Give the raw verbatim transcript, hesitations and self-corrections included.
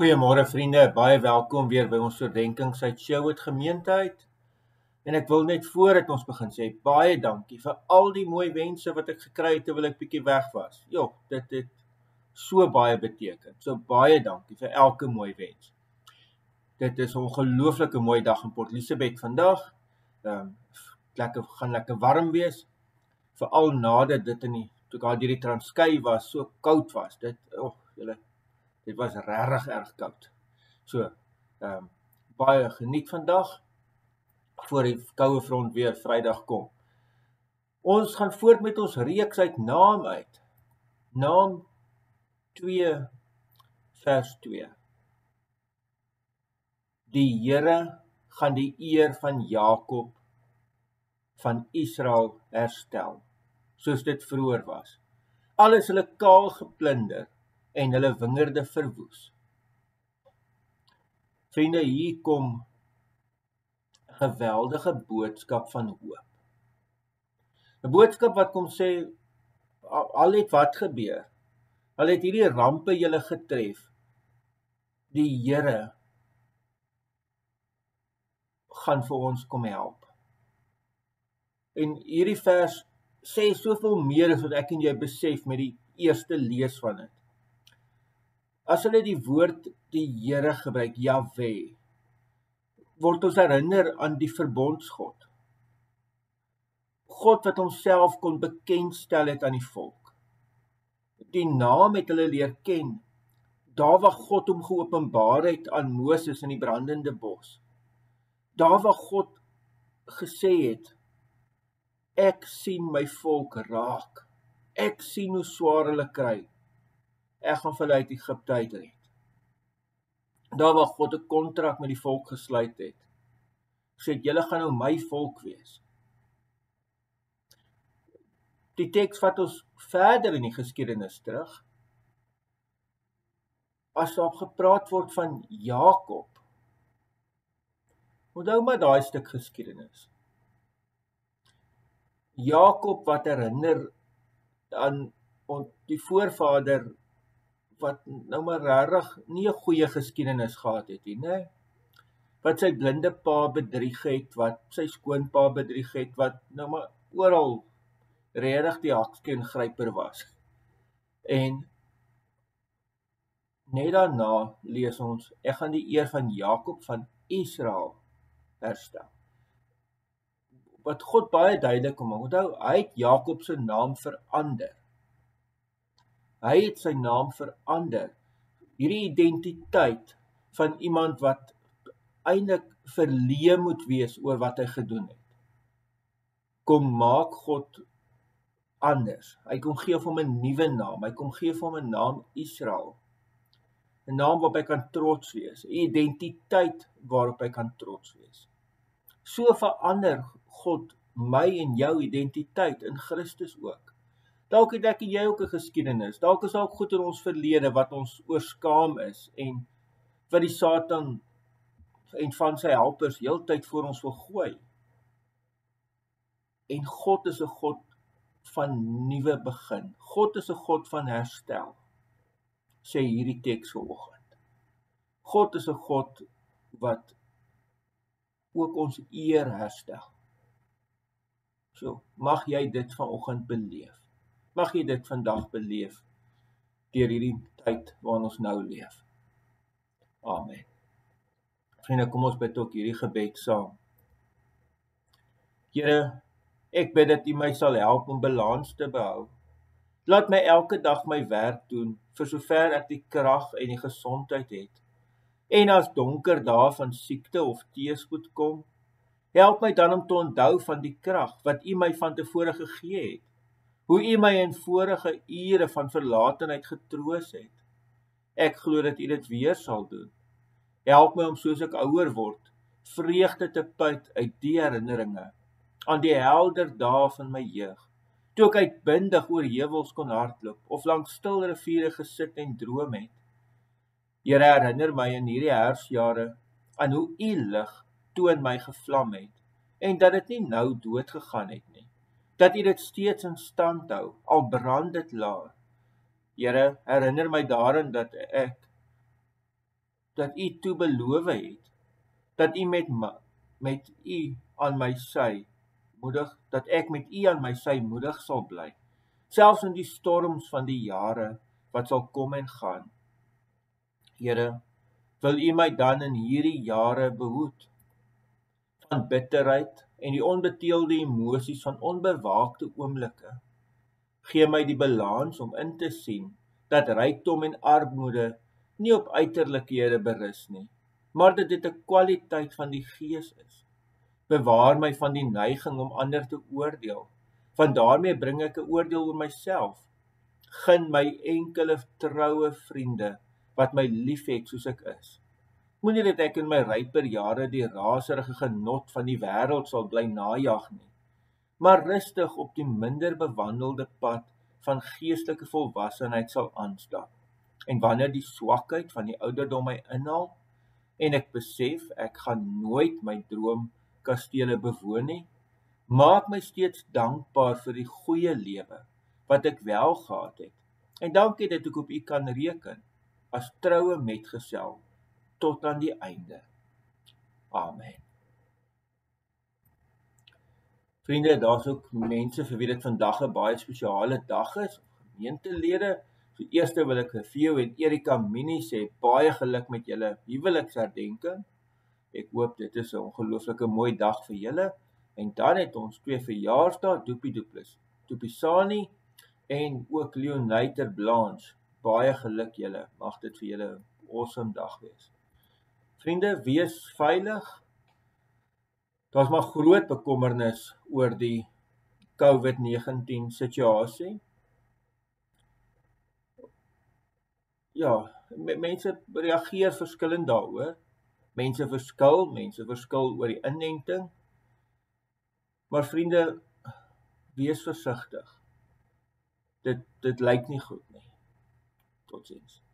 Goeiemôre vriende, baie welkom weer by ons oordenkings uit Sherwood Gemeentehuis. En ek wil net voordat ons begin sê, baie dankie vir al die mooi wense wat ek gekry het terwyl ek bietjie weg was. Jo, dit het so baie beteken. So baie dankie vir elke mooi wens. Dit is 'n ongelooflike mooi dag in Port Elizabeth vandag. Ehm um, lekker gaan lekker warm wees. Veral nadat dit in die toe ek daar deur die Transkei was, so koud was. Dit oh, julle Dit was regtig erg koud. So, ehm um, baie geniet vandag voor die koue front weer Vrydag kom. Ons gaan voort met ons reeks uit Naam uit. Naam twee vers twee. Die Here gaan die eer van Jakob van Israel herstel, soos dit vroeër was. Alles hulle kaal geplunder en hulle wingerde verwoes. Vriende, hier kom 'n geweldige boodskap van hoop. 'n Boodskap wat kom sê, al het wat gebeur, al het hierdie rampe julle getref, die Here gaan vir ons kom help. En hierdie vers sê soveel meer as wat ek en jy besef met die eerste lees van dit. As hulle die woord die Here gebruik, Jahwe, word ons herinner aan die verbondsgod. God wat homself kon bekendstel het aan die volk. Die naam het hulle leer ken, daar waar God hom geopenbaar het aan Moses in die brandende bos. Daar waar God gesê het, ek sien my volk raak, ek sien hoe swaar hulle kry, ek gaan vir hulle uit Egipte uitred. Daar waar God 'n kontrak met die volk gesluit het, sê julle gaan nou my volk wees. Die teks vat ons verder in die geskiedenis terug. As daar gepraat word van Jakob, onthou maar daai stuk geskiedenis. Jakob wat herinner aan die voorvader wat nou maar regtig nie 'n goeie geskiedenis gehad het nie, né? Wat sy blinde pa bedrieg het, wat sy skoonpa bedrieg het, wat nou maar oral regtig die hakskeen-gryper was. En net daarna lees ons, ek gaan die eer van Jakob van Israel herstel. Wat God baie duidelik kom maak, onthou, hy het Jakob se naam verander. Hy het sy naam verander. Hierdie identiteit van iemand wat eintlik verleë moet wees oor wat hy gedoen het, kom maak God anders. Hy kom gee vir hom 'n nuwe naam. Hy kom gee vir hom 'n naam Israel. 'n Naam waarop hy kan trots wees. 'n Identiteit waarop hy kan trots wees. So verander God my en jou identiteit in Christus ook. Dalk het ek en jy ook 'n geskiedenis. Dalk is ook goed in ons verlede wat ons oorskaam is en wat die Satan en van sy helpers heeltyd voor ons wil gooi. En God is 'n God van nuwe begin. God is 'n God van herstel, sê hierdie teks vanoggend. God is 'n God wat ook ons eer herstel. So, mag jy dit vanoggend beleef. Mag jy dit vandag beleef deur hierdie tyd waarin ons nou leef. Amen. Vriende, kom ons bid ook hierdie gebed saam. Here, ek bid dat U my sal help om balans te behou. Laat my elke dag my werk doen, vir sover ek die krag en die gesondheid het. En as donker dae van siekte of teëspoed kom, help my dan om te onthou van die krag wat U my van tevore gegee het. Hoe U my in vorige ure van verlatenheid getroos het. Ek glo dat U dit weer sal doen. Help my om soos ek ouer word, vreugde te put uit die herinneringe aan die helder dae van my jeug, toe ek uitbundig oor heuwels kon hardloop of langs stil riviere gesit en droom het. Here, herinner my in hierdie herfsjare aan hoe U lig toe in my gevlam het en dat dit nie nou dood gegaan het nie. Dat U dit steeds in stand hou, al brand dit laer. Here, herinner my daaraan dat ek dat U toe beloof het, dat U met, met U aan my sy moedig, dat ek met U aan my sy moedig sal bly, selfs in die storms van die jare wat sal kom en gaan. Here, wil U my dan in hierdie jare behoed van bitterheid en die onbeteelde emosies van onbewaakte oomblikke. Gee my die balans om in te sien dat rykdom en armoede nie op uiterlikhede berus nie, maar dat dit 'n kwaliteit van die gees is. Bewaar my van die neiging om ander te oordeel, want daarmee bring ek 'n oordeel oor myself. Gun my enkele troue vriende wat my liefhet soos ek is. Moenie dat ek in my ryper jare die raserige genot van die wêreld sal bly najag nie, maar rustig op die minder bewandelde pad van geestelike volwassenheid sal aanstap. En wanneer die swakheid van die ouderdom my inhaal, en ek besef ek gaan nooit my droomkastele bewoon nie, maak my steeds dankbaar vir die goeie lewe wat ek wel gehad het, en dankie dat ek op U kan reken, as troue metgesel, tot aan die einde. Amen. Vriende, daar's ook mense vir wie dit vandag 'n baie spesiale dag is, gemeentelede. So eerste wil ek vir Theo en Erika Minnie sê, baie geluk met julle huweliksherdenking. Ek hoop dit is 'n ongelooflike mooi dag vir julle. En dan het ons twee verjaarsdae, Doopie Dooples, Toepisani en ook Leoniter Blanche. Baie geluk julle, mag dit vir julle 'n awesome dag wees. Vriende, wees veilig. Daar's maar groot bekommernis oor die COVID negentien situasie. Ja, mense reageer verskillend daaroor. Mense verskil, mense verskil oor die inenting. Maar vriende, wees versigtig. Dit dit lyk nie goed nie. Totsiens.